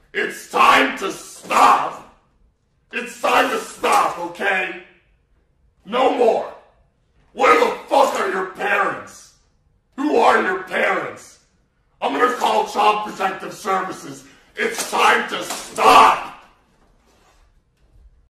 It's time to stop. It's time to stop, okay? No more. Where the fuck are your parents? Who are your parents? I'm gonna call Child Protective Services. It's time to stop.